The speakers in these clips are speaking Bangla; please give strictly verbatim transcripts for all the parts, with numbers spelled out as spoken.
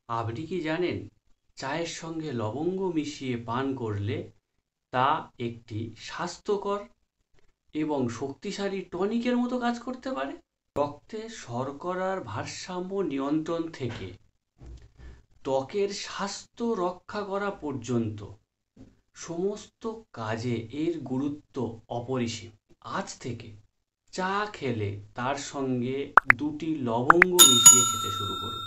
আপনি কি জানেন চায়ের সঙ্গে লবঙ্গ মিশিয়ে পান করলে তা একটি স্বাস্থ্যকর এবং শক্তিশালী টনিকের মতো কাজ করতে পারে? রক্তে শর্করার ভারসাম্য নিয়ন্ত্রণ থেকে ত্বকের স্বাস্থ্য রক্ষা করা পর্যন্ত সমস্ত কাজে এর গুরুত্ব অপরিসীম। আজ থেকে চা খেলে তার সঙ্গে দুটি লবঙ্গ মিশিয়ে খেতে শুরু করুন।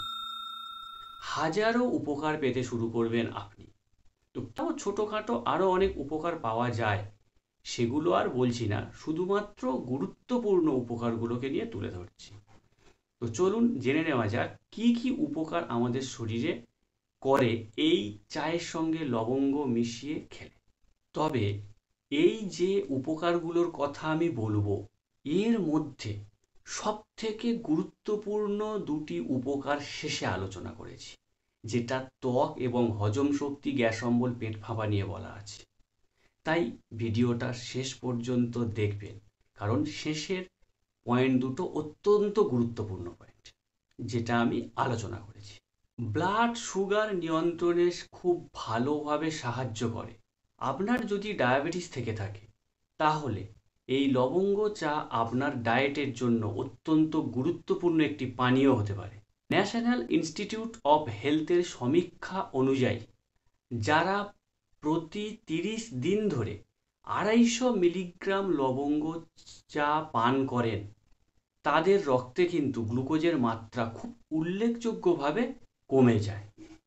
হাজারো উপকার পেতে শুরু করবেন আপনি। তো তাও ছোটোখাটো আরও অনেক উপকার পাওয়া যায়, সেগুলো আর বলছি না, শুধুমাত্র গুরুত্বপূর্ণ উপকারগুলোকে নিয়ে তুলে ধরছি। তো চলুন জেনে নেওয়া যাক কি কি উপকার আমাদের শরীরে করে এই চায়ের সঙ্গে লবঙ্গ মিশিয়ে খেলে। তবে এই যে উপকারগুলোর কথা আমি বলবো, এর মধ্যে সবথেকে গুরুত্বপূর্ণ দুটি উপকার শেষে আলোচনা করেছি, যেটা ত্বক এবং হজম শক্তি, গ্যাস অম্বল, পেট ফাঁপা নিয়ে বলা আছে। তাই ভিডিওটা শেষ পর্যন্ত দেখবেন, কারণ শেষের পয়েন্ট দুটো অত্যন্ত গুরুত্বপূর্ণ পয়েন্ট, যেটা আমি আলোচনা করেছি। ব্লাড সুগার নিয়ন্ত্রণে খুব ভালোভাবে সাহায্য করে। আপনার যদি ডায়াবেটিস থেকে থাকে, তাহলে এই লবঙ্গ চা আপনার ডায়েটের জন্য অত্যন্ত গুরুত্বপূর্ণ একটি পানীয় হতে পারে। ন্যাশনাল ইনস্টিটিউট অফ হেলথের সমীক্ষা অনুযায়ী যারা প্রতি তিরিশ দিন ধরে আড়াইশো মিলিগ্রাম লবঙ্গ চা পান করেন, তাদের রক্তে কিন্তু গ্লুকোজের মাত্রা খুব উল্লেখযোগ্যভাবে কমে যায়।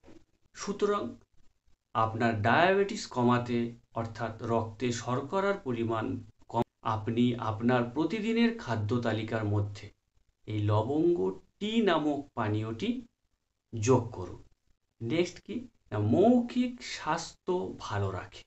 সুতরাং আপনার ডায়াবেটিস কমাতে, অর্থাৎ রক্তে শর্করার পরিমাণ কম, আপনি আপনার প্রতিদিনের খাদ্য তালিকার মধ্যে এই লবঙ্গ টি নামক পানীয়টি যোগ করুন। নেক্সট কি না, মৌখিক স্বাস্থ্য ভালো রাখে।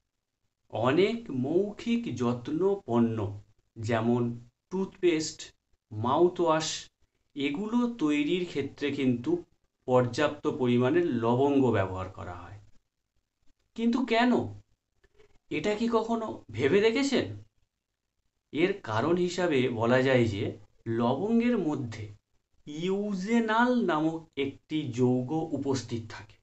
অনেক মৌখিক যত্ন পণ্য যেমন টুথপেস্ট, মাউথওয়াশ, এগুলো তৈরির ক্ষেত্রে কিন্তু পর্যাপ্ত পরিমাণে লবঙ্গ ব্যবহার করা হয়। কিন্তু কেন? এটা কি কখনো ভেবে দেখেছেন? এর কারণ হিসাবে বলা যায় যে লবঙ্গের মধ্যে ইউজেনাল নামক একটি যৌগ উপস্থিত থাকে।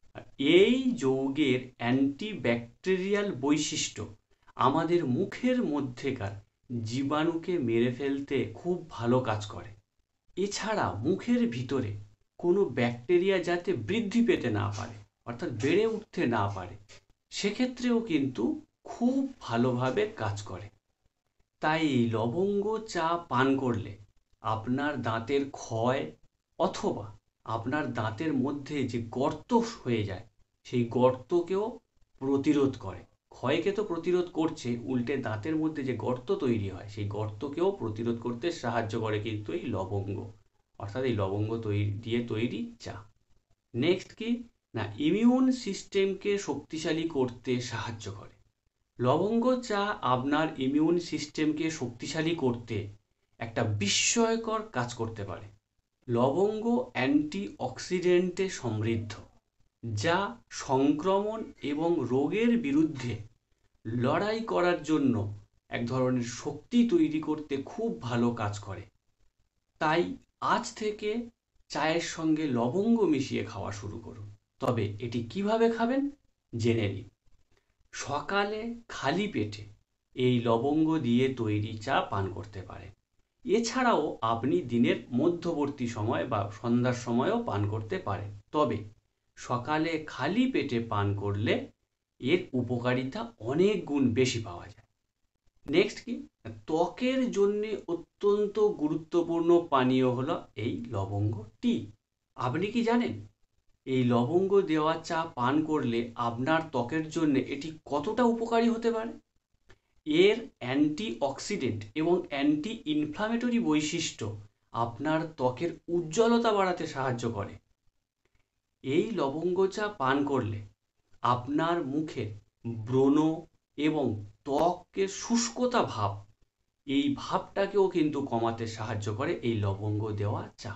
এই যৌগের অ্যান্টিব্যাকটেরিয়াল বৈশিষ্ট্য আমাদের মুখের মধ্যেকার জীবাণুকে মেরে ফেলতে খুব ভালো কাজ করে। এছাড়া মুখের ভিতরে কোনো ব্যাকটেরিয়া যাতে বৃদ্ধি পেতে না পারে, অর্থাৎ বেড়ে উঠতে না পারে, সেক্ষেত্রেও কিন্তু খুব ভালোভাবে কাজ করে। তাই এই লবঙ্গ চা পান করলে আপনার দাঁতের ক্ষয় অথবা আপনার দাঁতের মধ্যে যে গর্ত হয়ে যায়, সেই গর্তকেও প্রতিরোধ করে। ক্ষয়কে তো প্রতিরোধ করছে, উল্টে দাঁতের মধ্যে যে গর্ত তৈরি হয়, সেই গর্তকেও প্রতিরোধ করতে সাহায্য করে কিন্তু এই লবঙ্গ, অর্থাৎ এই লবঙ্গ তৈরি দিয়ে তৈরি চা। নেক্সট কি না, ইমিউন সিস্টেমকে শক্তিশালী করতে সাহায্য করে। লবঙ্গ চা আপনার ইমিউন সিস্টেমকে শক্তিশালী করতে একটা বিস্ময়কর কাজ করতে পারে। লবঙ্গ অ্যান্টিঅক্সিডেন্টে সমৃদ্ধ, যা সংক্রমণ এবং রোগের বিরুদ্ধে লড়াই করার জন্য এক ধরনের শক্তি তৈরি করতে খুব ভালো কাজ করে। তাই আজ থেকে চায়ের সঙ্গে লবঙ্গ মিশিয়ে খাওয়া শুরু করুন। তবে এটি কিভাবে খাবেন জেনে নিন। সকালে খালি পেটে এই লবঙ্গ দিয়ে তৈরি চা পান করতে পারেন। এছাড়াও আপনি দিনের মধ্যবর্তী সময় বা সন্ধ্যার সময়ও পান করতে পারেন। তবে সকালে খালি পেটে পান করলে এর উপকারিতা অনেক গুণ বেশি পাওয়া যায়। নেক্সট কি, ত্বকের জন্য অত্যন্ত গুরুত্বপূর্ণ পানীয় হলো এই লবঙ্গ টি। আপনি কি জানেন এই লবঙ্গ দেওয়া চা পান করলে আপনার ত্বকের জন্য এটি কতটা উপকারী হতে পারে? এর অ্যান্টিঅক্সিডেন্ট এবং অ্যান্টি ইনফ্ল্যামেটরি বৈশিষ্ট্য আপনার ত্বকের উজ্জ্বলতা বাড়াতে সাহায্য করে। এই লবঙ্গ চা পান করলে আপনার মুখে ব্রণ এবং ত্বকের শুষ্কতা ভাব, এই ভাবটাকেও কিন্তু কমাতে সাহায্য করে এই লবঙ্গ দেওয়া চা।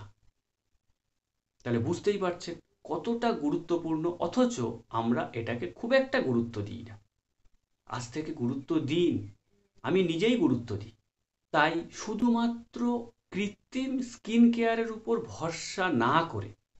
তাহলে বুঝতেই পারছেন কতটা গুরুত্বপূর্ণ, অথচ আমরা এটাকে খুব একটা গুরুত্ব দিই না। আজ থেকে গুরুত্ব দিন, আমি নিজেই গুরুত্ব দিই। তাই শুধুমাত্র কৃত্রিম স্কিন কেয়ারের উপর ভরসা না করে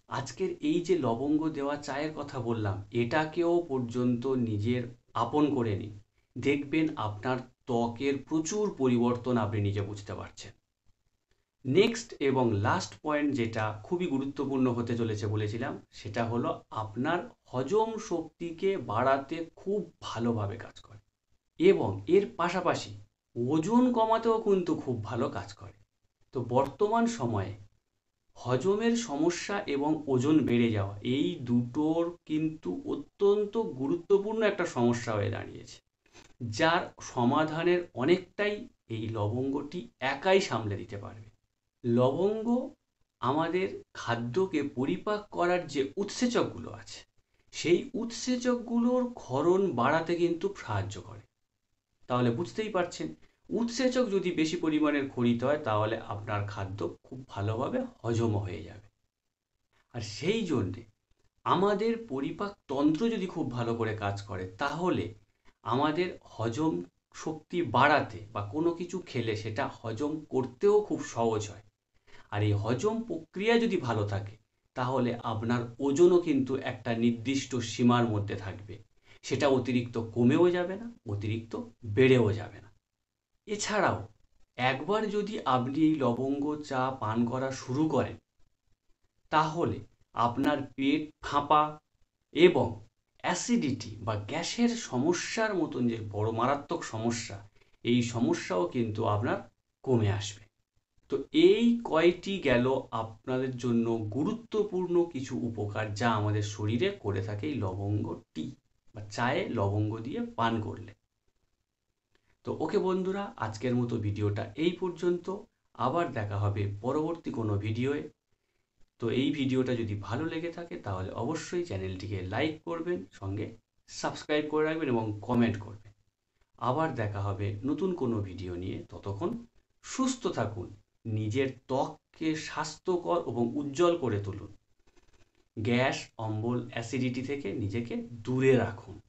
আজকের এই যে লবঙ্গ দেওয়া চায়ের কথা বললাম, এটাকেও পর্যন্ত নিজের আপন করে নিন। দেখবেন আপনার ত্বকের প্রচুর পরিবর্তন আপনি নিজে বুঝতে পারছেন। নেক্সট এবং লাস্ট পয়েন্ট যেটা খুবই গুরুত্বপূর্ণ হতে চলেছে বলেছিলাম, সেটা হলো আপনার হজম শক্তিকে বাড়াতে খুব ভালোভাবে কাজ করে এবং এর পাশাপাশি ওজন কমাতেও কিন্তু খুব ভালো কাজ করে। তো বর্তমান সময়ে হজমের সমস্যা এবং ওজন বেড়ে যাওয়া, এই দুটোর কিন্তু অত্যন্ত গুরুত্বপূর্ণ একটা সমস্যা হয়ে দাঁড়িয়েছে, যার সমাধানের অনেকটাই এই লবঙ্গটি একাই সামলে দিতে পারবে। লবঙ্গ আমাদের খাদ্যকে পরিপাক করার যে উৎসেচকগুলো আছে, সেই উৎসেচকগুলোর ক্ষরণ বাড়াতে কিন্তু সাহায্য করে। তাহলে বুঝতেই পারছেন, উৎসেচক যদি বেশি পরিমাণের খরিত হয় তাহলে আপনার খাদ্য খুব ভালোভাবে হজমও হয়ে যাবে। আর সেই জন্যে আমাদের পরিপাক তন্ত্র যদি খুব ভালো করে কাজ করে, তাহলে আমাদের হজম শক্তি বাড়াতে বা কোনো কিছু খেলে সেটা হজম করতেও খুব সহজ হয়। আর এই হজম প্রক্রিয়া যদি ভালো থাকে, তাহলে আপনার ওজনও কিন্তু একটা নির্দিষ্ট সীমার মধ্যে থাকবে। সেটা অতিরিক্ত কমেও যাবে না, অতিরিক্ত বেড়েও যাবে না। এছাড়াও একবার যদি আপনি এই লবঙ্গ চা পান করা শুরু করেন, তাহলে আপনার পেট ফাঁপা এবং অ্যাসিডিটি বা গ্যাসের সমস্যার মতন যে বড় মারাত্মক সমস্যা, এই সমস্যাও কিন্তু আপনার কমে আসবে। তো এই কয়টি গেল আপনাদের জন্য গুরুত্বপূর্ণ কিছু উপকার, যা আমাদের শরীরে করে থাকে এই লবঙ্গ টি বা চায়ে লবঙ্গ দিয়ে পান করলে। তো ওকে বন্ধুরা, আজকের মতো ভিডিওটা এই পর্যন্ত। আবার দেখা হবে পরবর্তী কোনো ভিডিওয়ে। তো এই ভিডিওটা যদি ভালো লেগে থাকে তাহলে অবশ্যই চ্যানেলটিকে লাইক করবেন, সঙ্গে সাবস্ক্রাইব করে রাখবেন এবং কমেন্ট করবেন। আবার দেখা হবে নতুন কোনো ভিডিও নিয়ে। ততক্ষণ সুস্থ থাকুন, নিজের ত্বককে স্বাস্থ্যকর এবং উজ্জ্বল করে তুলুন, গ্যাস অম্বল অ্যাসিডিটি থেকে নিজেকে দূরে রাখুন।